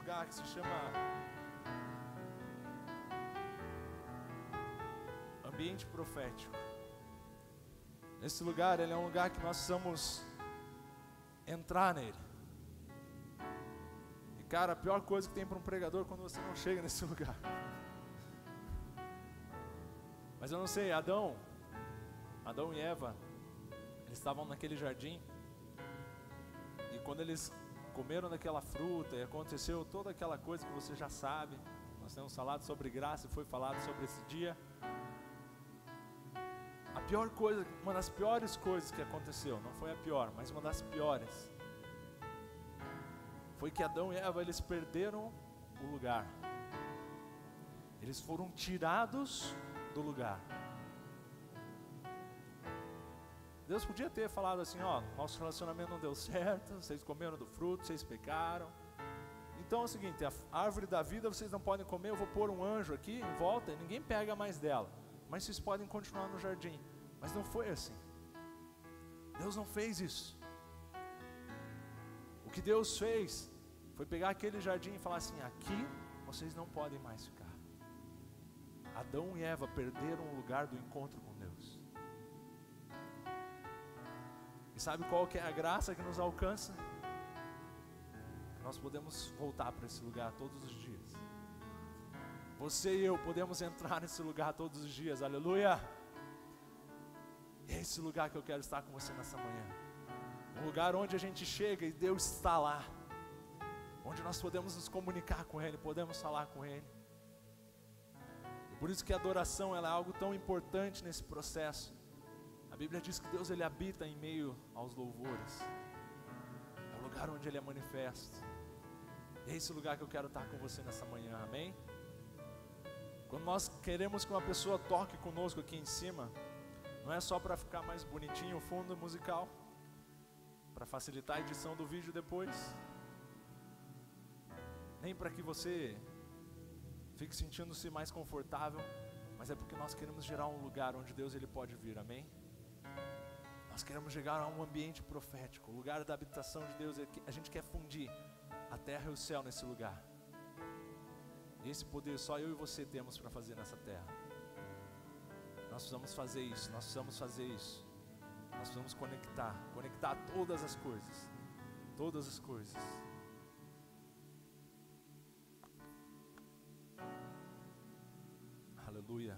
lugar que se chama ambiente profético. Esse lugar, ele é um lugar que nós precisamos entrar nele. E cara, a pior coisa que tem para um pregador é quando você não chega nesse lugar. Mas eu não sei, Adão e Eva, eles estavam naquele jardim, e quando eles comeram daquela fruta e aconteceu toda aquela coisa que você já sabe, nós temos falado sobre graça e foi falado sobre esse dia. A pior coisa, uma das piores coisas que aconteceu, não foi a pior, mas uma das piores, foi que Adão e Eva, eles perderam o lugar. Eles foram tirados do lugar. Deus podia ter falado assim, ó, nosso relacionamento não deu certo, vocês comeram do fruto, vocês pecaram. Então é o seguinte, a árvore da vida vocês não podem comer, eu vou pôr um anjo aqui em volta e ninguém pega mais dela. Mas vocês podem continuar no jardim. Mas não foi assim. Deus não fez isso. O que Deus fez foi pegar aquele jardim e falar assim, aqui vocês não podem mais ficar. Adão e Eva perderam o lugar do encontro com Deus. E sabe qual que é a graça que nos alcança? Nós podemos voltar para esse lugar todos os dias. Você e eu podemos entrar nesse lugar todos os dias, aleluia! É esse lugar que eu quero estar com você nessa manhã. Um lugar onde a gente chega e Deus está lá. Onde nós podemos nos comunicar com Ele, podemos falar com Ele. E por isso que a adoração ela é algo tão importante nesse processo. A Bíblia diz que Deus ele habita em meio aos louvores. É o lugar onde Ele é manifesto. É esse lugar que eu quero estar com você nessa manhã, amém? Quando nós queremos que uma pessoa toque conosco aqui em cima, não é só para ficar mais bonitinho o fundo musical, para facilitar a edição do vídeo depois, nem para que você fique sentindo-se mais confortável, mas é porque nós queremos gerar um lugar onde Deus ele pode vir, amém? Nós queremos chegar a um ambiente profético, o lugar da habitação de Deus. A gente quer fundir a terra e o céu nesse lugar. E esse poder só eu e você temos para fazer nessa terra. Nós precisamos fazer isso, nós precisamos fazer isso. Nós precisamos conectar todas as coisas. Todas as coisas. Aleluia.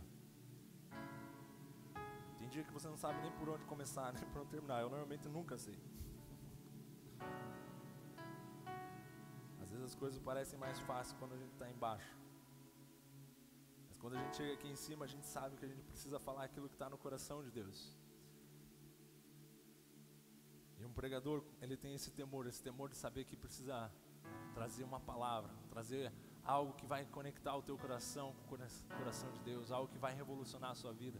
Tem dia que você não sabe nem por onde começar, nem por onde terminar. Eu normalmente nunca sei. Às vezes as coisas parecem mais fáceis quando a gente está embaixo. Mas quando a gente chega aqui em cima, a gente sabe que a gente precisa falar aquilo que está no coração de Deus. E um pregador, ele tem esse temor de saber que precisa trazer uma palavra, trazer algo que vai conectar o teu coração com o coração de Deus, algo que vai revolucionar a sua vida.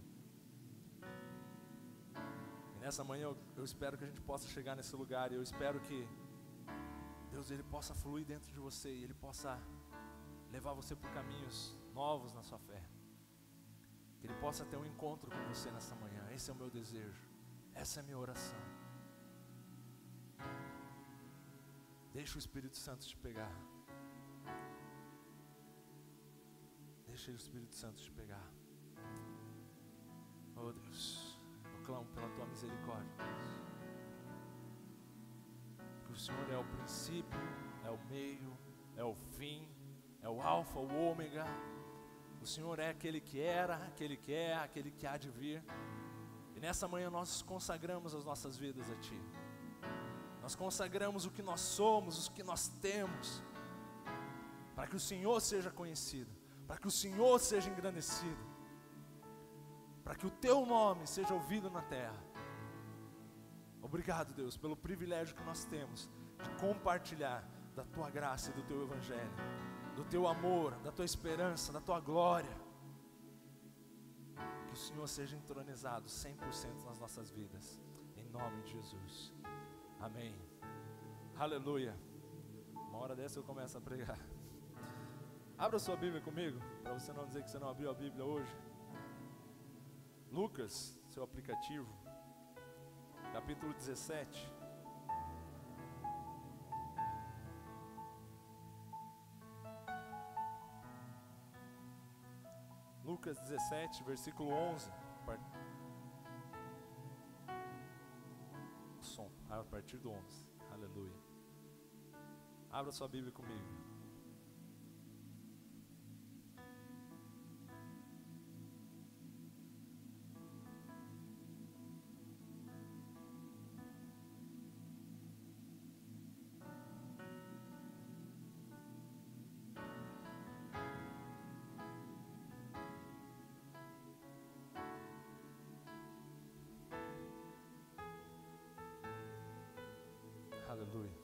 E nessa manhã eu espero que a gente possa chegar nesse lugar, e eu espero que Deus ele possa fluir dentro de você, e Ele possa levar você por caminhos novos na sua fé. Que Ele possa ter um encontro com você nessa manhã. Esse é o meu desejo, essa é a minha oração. Deixa o Espírito Santo te pegar. Deixa o Espírito Santo te pegar. Oh Deus, eu clamo pela Tua misericórdia, Deus. Que o Senhor é o princípio, é o meio, é o fim, é o alfa, o ômega. O Senhor é aquele que era, aquele que é, aquele que há de vir. E nessa manhã nós consagramos as nossas vidas a Ti. Nós consagramos o que nós somos, o que nós temos, para que o Senhor seja conhecido, para que o Senhor seja engrandecido, para que o Teu nome seja ouvido na terra. Obrigado, Deus, pelo privilégio que nós temos de compartilhar da Tua graça e do Teu Evangelho, do Teu amor, da Tua esperança, da Tua glória. Que o Senhor seja entronizado 100% nas nossas vidas, em nome de Jesus. Amém. Aleluia. Uma hora dessa eu começo a pregar. Abra sua Bíblia comigo, para você não dizer que você não abriu a Bíblia hoje. Lucas, seu aplicativo, capítulo 17. Lucas 17, versículo 11. Som, a partir do 11. Aleluia. Abra sua Bíblia comigo. Aleluia.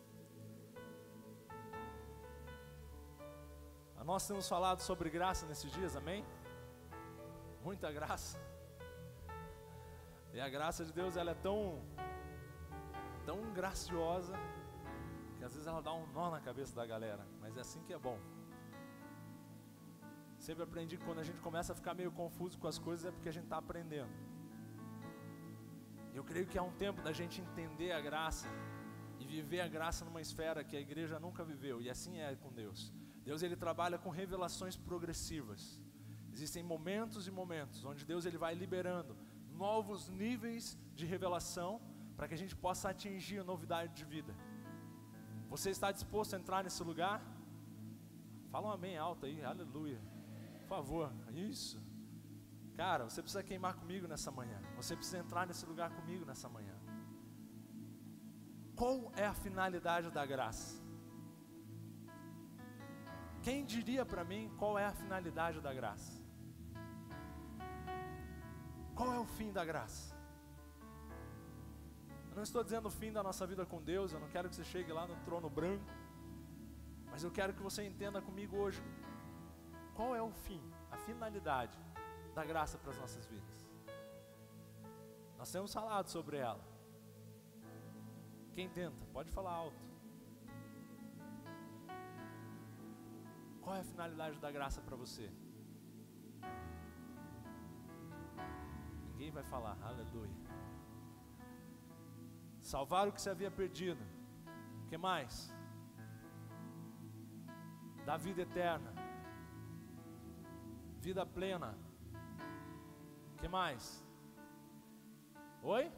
Nós temos falado sobre graça nesses dias, amém? Muita graça. E a graça de Deus, ela é tão graciosa, que às vezes ela dá um nó na cabeça da galera, mas é assim que é bom. Sempre aprendi que quando a gente começa a ficar meio confuso com as coisas é porque a gente está aprendendo. Eu creio que é um tempo da gente entender a graça e viver a graça numa esfera que a igreja nunca viveu, e assim é com Deus. Deus, ele trabalha com revelações progressivas. Existem momentos e momentos onde Deus, ele vai liberando novos níveis de revelação para que a gente possa atingir a novidade de vida. Você está disposto a entrar nesse lugar? Fala um amém alto aí, aleluia. Por favor, isso. Cara, você precisa queimar comigo nessa manhã. Você precisa entrar nesse lugar comigo nessa manhã. Qual é a finalidade da graça? Quem diria para mim qual é a finalidade da graça? Qual é o fim da graça? Eu não estou dizendo o fim da nossa vida com Deus, eu não quero que você chegue lá no trono branco, mas eu quero que você entenda comigo hoje, qual é o fim, a finalidade da graça para as nossas vidas. Nós temos falado sobre ela. Quem tenta, pode falar alto. Qual é a finalidade da graça para você? Ninguém vai falar, aleluia. Salvar o que se havia perdido. O que mais? Dar vida eterna. Vida plena. O que mais? Oi?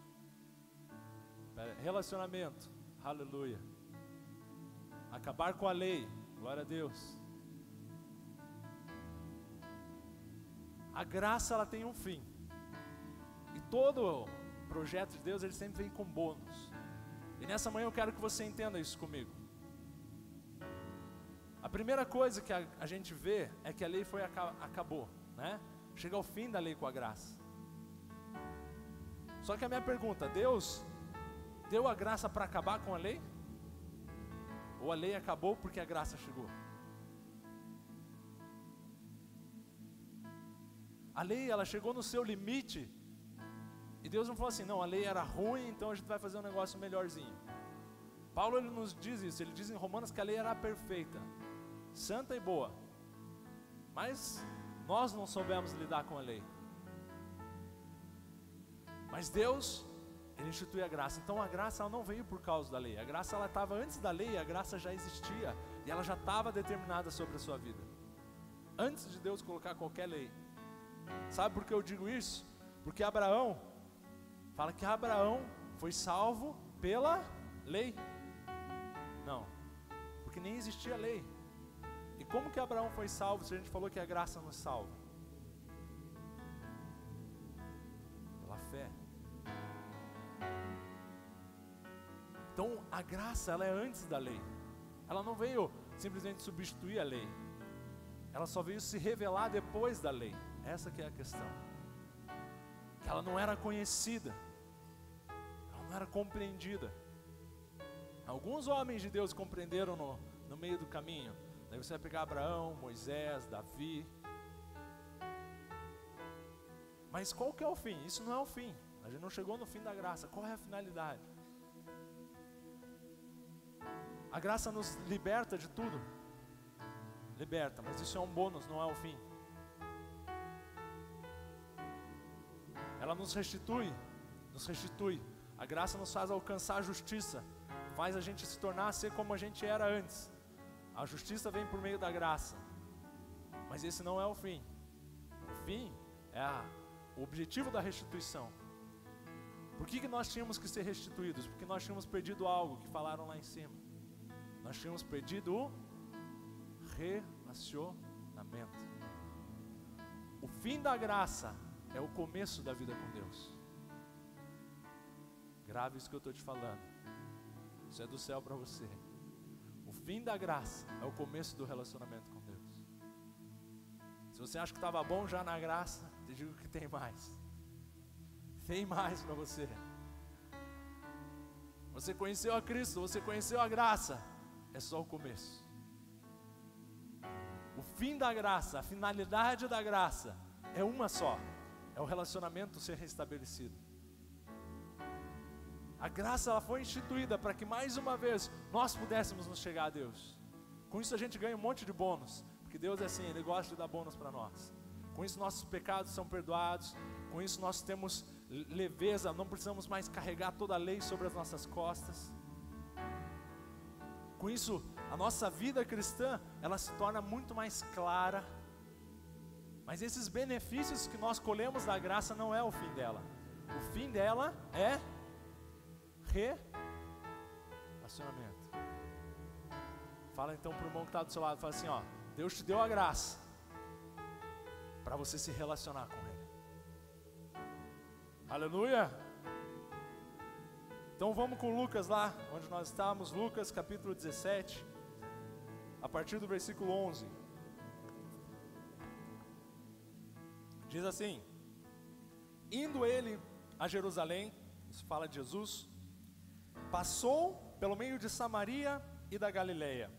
Relacionamento. Aleluia. Acabar com a lei. Glória a Deus. A graça, ela tem um fim. E todo projeto de Deus, ele sempre vem com bônus. E nessa manhã eu quero que você entenda isso comigo. A primeira coisa que a gente vê é que a lei acabou, né? Chega ao fim da lei com a graça. Só que a minha pergunta, Deus deu a graça para acabar com a lei? Ou a lei acabou porque a graça chegou? A lei, ela chegou no seu limite. E Deus não falou assim, não, a lei era ruim, então a gente vai fazer um negócio melhorzinho. Paulo, ele nos diz isso, ele diz em Romanos que a lei era perfeita, santa e boa. Mas nós não soubemos lidar com a lei. Mas Deus, ele institui a graça. Então a graça, ela não veio por causa da lei. A graça, ela estava antes da lei, a graça já existia. E ela já estava determinada sobre a sua vida. Antes de Deus colocar qualquer lei. Sabe por que eu digo isso? Porque Abraão, fala que Abraão foi salvo pela lei. Não, porque nem existia lei. E como que Abraão foi salvo se a gente falou que a graça nos salva? Pela fé. Então a graça, ela é antes da lei. Ela não veio simplesmente substituir a lei. Ela só veio se revelar depois da lei. Essa que é a questão. Que ela não era conhecida. Ela não era compreendida. Alguns homens de Deus compreenderam no meio do caminho. Daí você vai pegar Abraão, Moisés, Davi. Mas qual que é o fim? Isso não é o fim. A gente não chegou no fim da graça. Qual é a finalidade? A graça nos liberta de tudo. Liberta, mas isso é um bônus, não é o fim. Ela nos restitui. A graça nos faz alcançar a justiça. Faz a gente se tornar, ser como a gente era antes. A justiça vem por meio da graça. Mas esse não é o fim. O fim é o objetivo da restituição. Por que nós tínhamos que ser restituídos? Porque nós tínhamos perdido algo que falaram lá em cima. Nós tínhamos perdido o relacionamento. O fim da graça é o começo da vida com Deus. Grave isso que eu estou te falando. Isso é do céu para você. O fim da graça é o começo do relacionamento com Deus. Se você acha que estava bom já na graça, te digo que tem mais. Tem mais para você. Você conheceu a Cristo, você conheceu a graça. É só o começo. O fim da graça, a finalidade da graça é uma só. É o relacionamento ser restabelecido. A graça ela foi instituída para que mais uma vez nós pudéssemos nos chegar a Deus. Com isso a gente ganha um monte de bônus, porque Deus é assim, Ele gosta de dar bônus para nós. Com isso nossos pecados são perdoados, com isso nós temos leveza, não precisamos mais carregar toda a lei sobre as nossas costas. Com isso a nossa vida cristã, ela se torna muito mais clara. Mas esses benefícios que nós colhemos da graça não é o fim dela. O fim dela é relacionamento. Fala então para o irmão que está do seu lado, fala assim, ó, Deus te deu a graça para você se relacionar com Ele. Aleluia! Então vamos com Lucas lá, onde nós estávamos, Lucas capítulo 17, a partir do versículo 11. Diz assim: indo ele a Jerusalém, isso fala de Jesus, passou pelo meio de Samaria e da Galileia.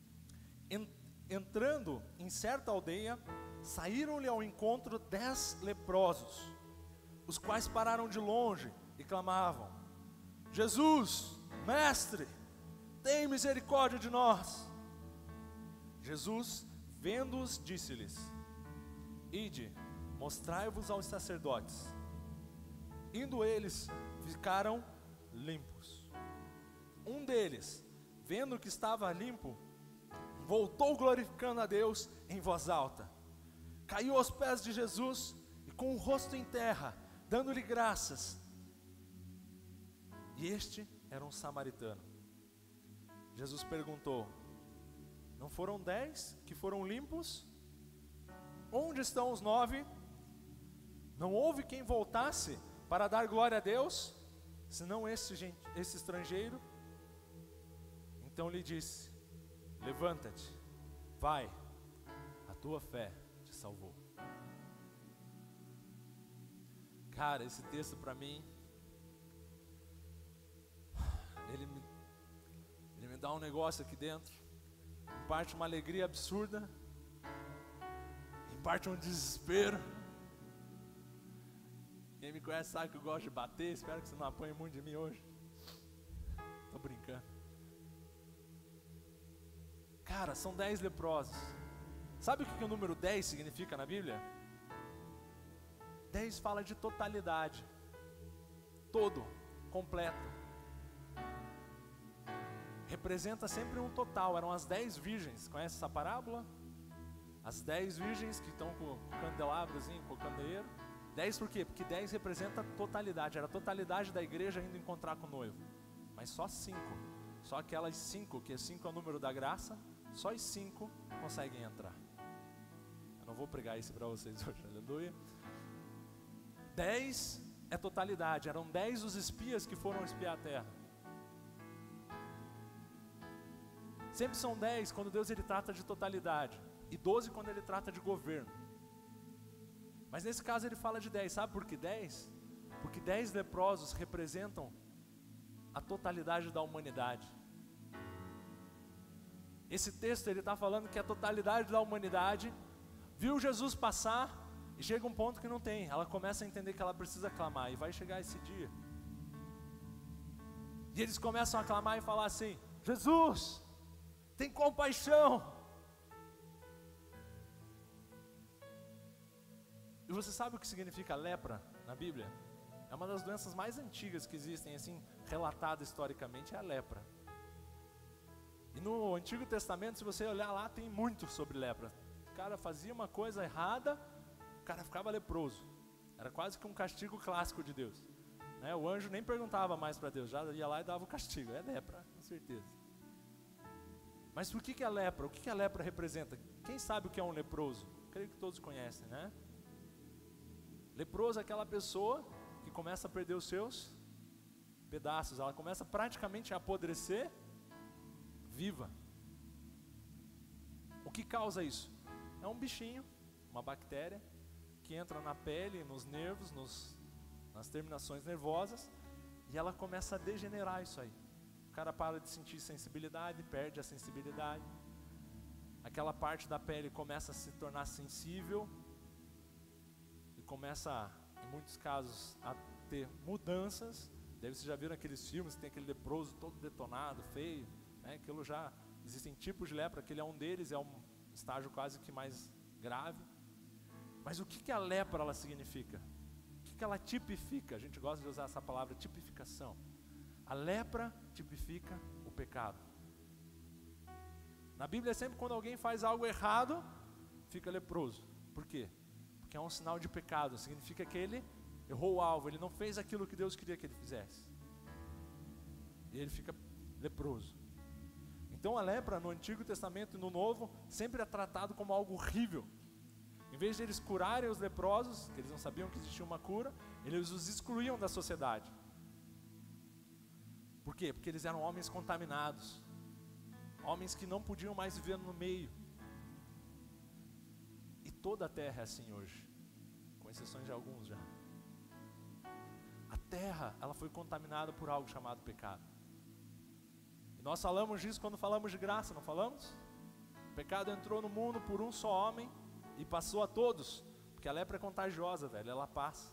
Entrando em certa aldeia, saíram-lhe ao encontro 10 leprosos, os quais pararam de longe e clamavam: Jesus, mestre, tem misericórdia de nós. Jesus, vendo-os, disse-lhes: ide, mostrai-vos aos sacerdotes. Indo eles, ficaram limpos. Um deles, vendo que estava limpo, voltou glorificando a Deus em voz alta. Caiu aos pés de Jesus e com o rosto em terra, dando-lhe graças. E este era um samaritano. Jesus perguntou: não foram 10 que foram limpos? Onde estão os 9? Não houve quem voltasse para dar glória a Deus, senão esse estrangeiro? Então lhe disse: levanta-te, vai, a tua fé te salvou. Cara, esse texto para mim, ele me dá um negócio aqui dentro, em parte uma alegria absurda, em parte um desespero. Quem me conhece sabe que eu gosto de bater, espero que você não apanhe muito de mim hoje. Tô brincando. Cara, são 10 leprosos. Sabe o que o número 10 significa na Bíblia? 10 fala de totalidade. Todo, completo. Representa sempre um total. Eram as 10 virgens. Conhece essa parábola? As 10 virgens que estão com o candelabrozinho, com o candeeiro. 10 por quê? Porque 10 representa totalidade. Era a totalidade da igreja indo encontrar com o noivo. Mas só 5. Só aquelas 5, que 5 é o número da graça, só os 5 conseguem entrar. Eu não vou pregar isso para vocês hoje, aleluia. 10 é totalidade. Eram 10 os espias que foram espiar a terra. Sempre são 10 quando Deus ele trata de totalidade, e 12 quando ele trata de governo. Mas nesse caso ele fala de 10, sabe por que 10? Porque 10 leprosos representam a totalidade da humanidade. Esse texto ele está falando que a totalidade da humanidade viu Jesus passar e chega um ponto que não tem. Ela começa a entender que ela precisa clamar, e vai chegar esse dia. E eles começam a clamar e falar assim: Jesus, tem compaixão. E você sabe o que significa lepra na Bíblia? É uma das doenças mais antigas que existem, assim, relatada historicamente, é a lepra. E no Antigo Testamento, se você olhar lá, tem muito sobre lepra. O cara fazia uma coisa errada, cara ficava leproso. Era quase que um castigo clássico de Deus, né? O anjo nem perguntava mais para Deus, já ia lá e dava o castigo. É lepra, com certeza. Mas por que a lepra? O que a lepra representa? Quem sabe o que é um leproso? Creio que todos conhecem, né? Leproso é aquela pessoa que começa a perder os seus pedaços, ela começa praticamente a apodrecer viva. O que causa isso? É um bichinho, uma bactéria, que entra na pele, nos nervos, nas terminações nervosas, e ela começa a degenerar isso aí. O cara para de sentir sensibilidade, perde a sensibilidade, aquela parte da pele começa a se tornar sensível, e começa, em muitos casos, a ter mudanças. Daí vocês já viram aqueles filmes que tem aquele leproso todo detonado, feio, né? Aquilo já, existem tipos de lepra, aquele é um deles, é um estágio quase que mais grave. Mas o que a lepra ela significa? O que ela tipifica? A gente gosta de usar essa palavra, tipificação. A lepra tipifica o pecado. Na Bíblia, sempre quando alguém faz algo errado, fica leproso. Por quê? Porque é um sinal de pecado, significa que ele errou o alvo, ele não fez aquilo que Deus queria que ele fizesse. E ele fica leproso. Então a lepra no Antigo Testamento e no Novo sempre é tratado como algo horrível. Em vez de eles curarem os leprosos, que eles não sabiam que existia uma cura, eles os excluíam da sociedade. Por quê? Porque eles eram homens contaminados, homens que não podiam mais viver no meio. E toda a terra é assim hoje, com exceções de alguns já. A terra, ela foi contaminada por algo chamado pecado. E nós falamos disso quando falamos de graça, não falamos? O pecado entrou no mundo por um só homem e passou a todos, porque a lepra é contagiosa, velho, ela passa.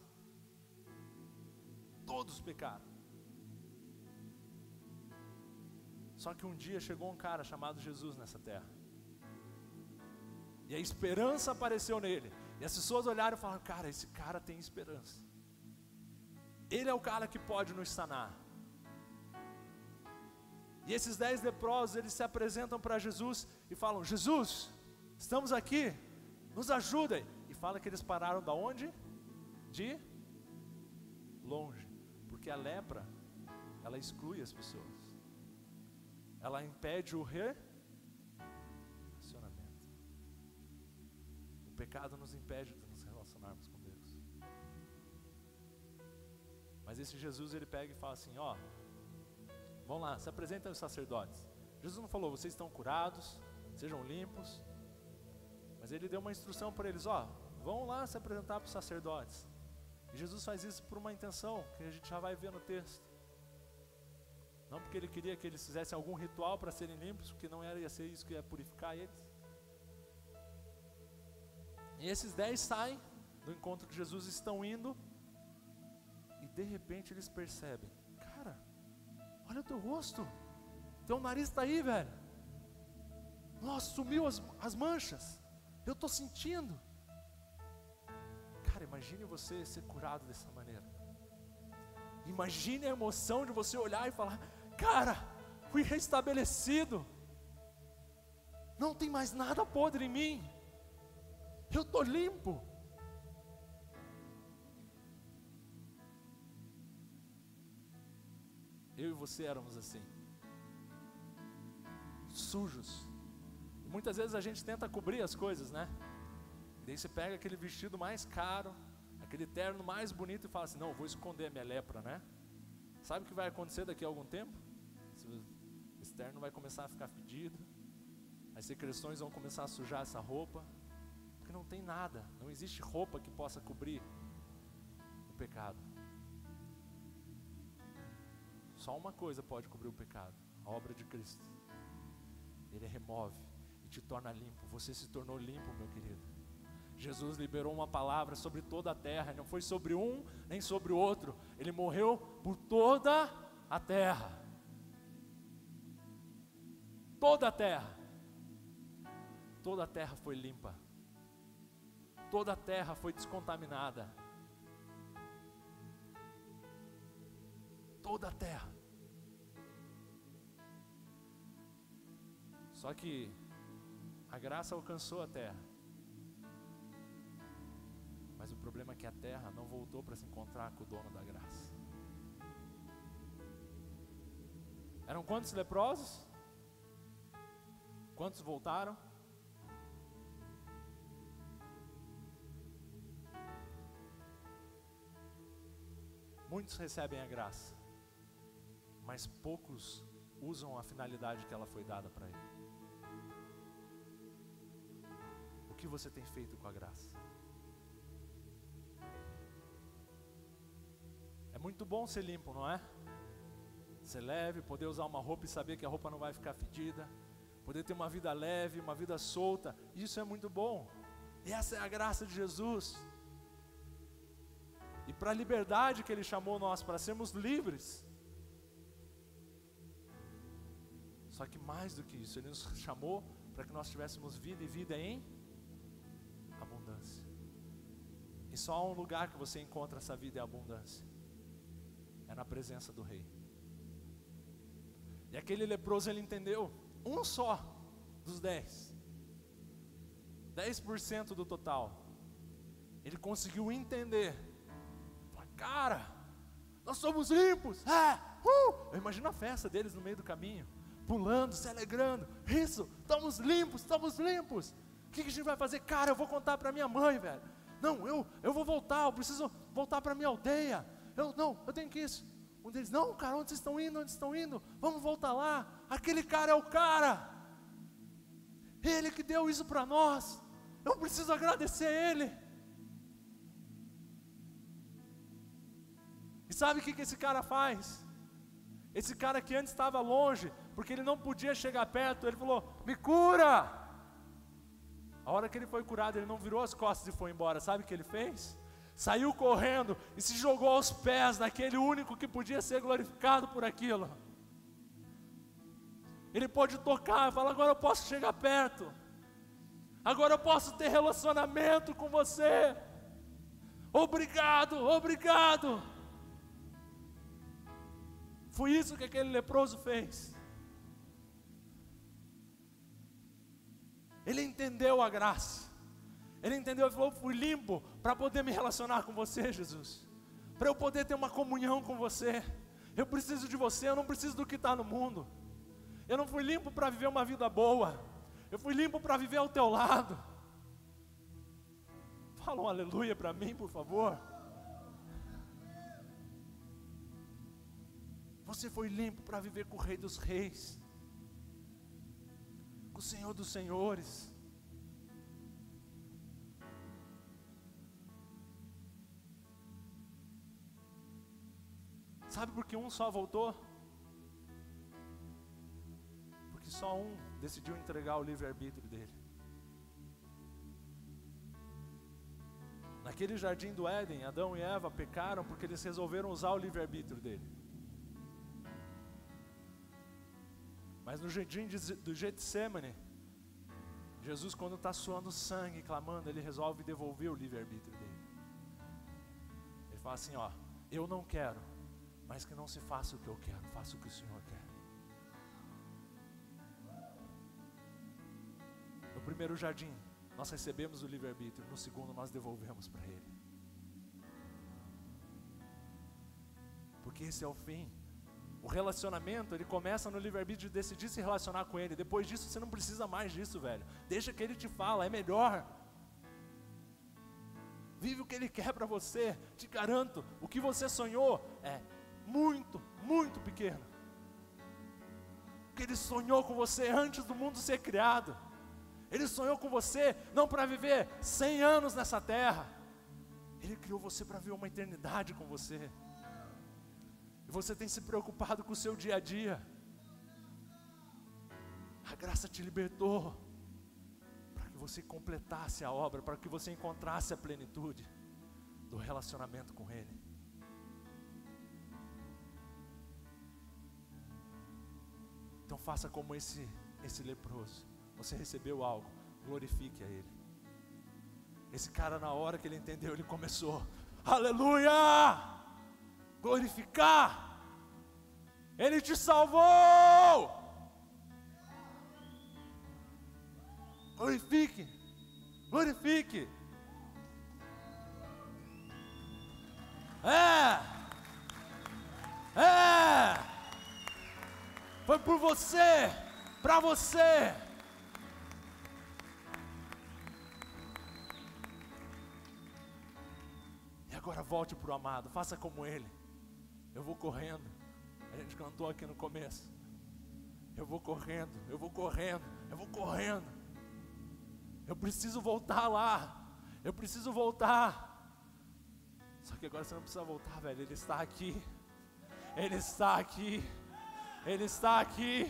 Todos pecaram. Só que um dia chegou um cara chamado Jesus nessa terra, e a esperança apareceu nele, e as pessoas olharam e falaram: cara, esse cara tem esperança, ele é o cara que pode nos sanar. E esses 10 leprosos, eles se apresentam para Jesus e falam: Jesus, estamos aqui, nos ajudem. E fala que eles pararam da onde? De longe, porque a lepra, ela exclui as pessoas, ela impede o relacionamento. O pecado nos impede de nos relacionarmos com Deus. Mas esse Jesus, ele pega e fala assim: ó, vão lá, se apresentem aos sacerdotes. Jesus não falou: vocês estão curados, sejam limpos. Mas ele deu uma instrução para eles: ó, vão lá se apresentar para os sacerdotes. E Jesus faz isso por uma intenção, que a gente já vai ver no texto. Não porque ele queria que eles fizessem algum ritual para serem limpos, porque não ia ser isso que ia purificar eles. E esses 10 saem do encontro de Jesus, estão indo, e de repente eles percebem: cara, olha o teu rosto, teu nariz está aí, velho. Nossa, sumiu as manchas, eu estou sentindo. Cara, imagine você ser curado dessa maneira. Imagine a emoção de você olhar e falar: cara, fui restabelecido, não tem mais nada podre em mim, eu estou limpo. Eu e você éramos assim, sujos. E muitas vezes a gente tenta cobrir as coisas, né? E daí você pega aquele vestido mais caro, aquele terno mais bonito e fala assim: não, vou esconder a minha lepra, né? Sabe o que vai acontecer daqui a algum tempo? Esse terno vai começar a ficar fedido, as secreções vão começar a sujar essa roupa, porque não tem nada, não existe roupa que possa cobrir o pecado. Só uma coisa pode cobrir o pecado: a obra de Cristo. Ele remove e te torna limpo. Você se tornou limpo, meu querido. Jesus liberou uma palavra sobre toda a terra, não foi sobre um nem sobre o outro, ele morreu por toda a terra. Toda a terra. Toda a terra foi limpa, toda a terra foi descontaminada, toda a terra. Só que a graça alcançou a terra. Mas o problema é que a terra não voltou para se encontrar com o dono da graça. Eram quantos leprosos? Quantos voltaram? Muitos recebem a graça, mas poucos usam a finalidade que ela foi dada para ele. O que você tem feito com a graça? É muito bom ser limpo, não é? Ser leve, poder usar uma roupa e saber que a roupa não vai ficar fedida, poder ter uma vida leve, uma vida solta, isso é muito bom. E essa é a graça de Jesus. E para a liberdade que Ele chamou nós, para sermos livres. Só que mais do que isso, Ele nos chamou para que nós tivéssemos vida e vida em abundância. E só há um lugar que você encontra essa vida e abundância. É na presença do Rei. E aquele leproso, ele entendeu, um só dos 10% do total, ele conseguiu entender. Cara, nós somos limpos. Eu imagino a festa deles no meio do caminho, pulando, se alegrando. Isso, estamos limpos, estamos limpos. O que a gente vai fazer? Cara, eu vou contar para minha mãe, velho. Não, eu vou voltar, eu preciso voltar para minha aldeia. Eu tenho que isso. Um deles, não, cara, onde vocês estão indo? Onde estão indo? Vamos voltar lá. Aquele cara é o cara. Ele que deu isso para nós. Eu preciso agradecer a Ele. E sabe o que esse cara faz? Esse cara que antes estava longe, porque ele não podia chegar perto, ele falou, me cura! A hora que ele foi curado, ele não virou as costas e foi embora. Sabe o que ele fez? Saiu correndo e se jogou aos pés daquele único que podia ser glorificado por aquilo. Ele pôde tocar e falar, agora eu posso chegar perto. Agora eu posso ter relacionamento com você. Obrigado, obrigado. Foi isso que aquele leproso fez. Ele entendeu a graça. Ele entendeu e falou, fui limpo para poder me relacionar com você, Jesus. Para eu poder ter uma comunhão com você. Eu preciso de você, eu não preciso do que está no mundo. Eu não fui limpo para viver uma vida boa. Eu fui limpo para viver ao teu lado. Fala um aleluia para mim, por favor. Você foi limpo para viver com o Rei dos Reis, com o Senhor dos Senhores. Sabe por que um só voltou? Porque só um decidiu entregar o livre-arbítrio dele. Naquele jardim do Éden, Adão e Eva pecaram porque eles resolveram usar o livre-arbítrio dele. Mas no jardim do Getsemane, Jesus, quando está suando sangue, clamando, ele resolve devolver o livre-arbítrio dele. Ele fala assim, ó, eu não quero, mas que não se faça o que eu quero, faça o que o Senhor quer. No primeiro jardim, nós recebemos o livre-arbítrio, no segundo nós devolvemos para Ele. Porque esse é o fim. O relacionamento, ele começa no livre-arbítrio de decidir se relacionar com Ele. Depois disso, você não precisa mais disso, velho. Deixa que Ele te fala, é melhor. Vive o que Ele quer para você. Te garanto, o que você sonhou é muito, muito pequeno. Porque Ele sonhou com você antes do mundo ser criado. Ele sonhou com você, não para viver 100 anos nessa terra. Ele criou você para viver uma eternidade com você. E você tem se preocupado com o seu dia a dia. A graça te libertou para que você completasse a obra, para que você encontrasse a plenitude do relacionamento com Ele. Então faça como esse leproso. Você recebeu algo, glorifique a Ele. Esse cara, na hora que ele entendeu, ele começou, aleluia! Glorificar, Ele te salvou. Glorifique, glorifique. Foi por você, para você. E agora volte para o amado, faça como ele. Eu vou correndo. A gente cantou aqui no começo. Eu vou correndo, eu vou correndo, eu vou correndo. Eu preciso voltar lá. Eu preciso voltar. Só que agora você não precisa voltar, velho. Ele está aqui. Ele está aqui. Ele está aqui.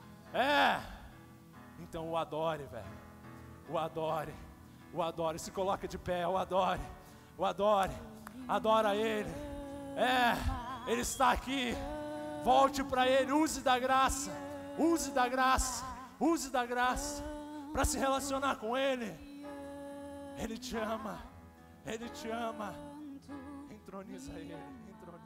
Então o adore, velho. O adore. O adore. Se coloca de pé. O adore. O adore. Adora Ele. Ele está aqui. Volte para Ele. Use da graça. Use da graça. Use da graça. Para se relacionar com Ele. Ele te ama. Ele te ama. Entroniza Ele. Entroniza.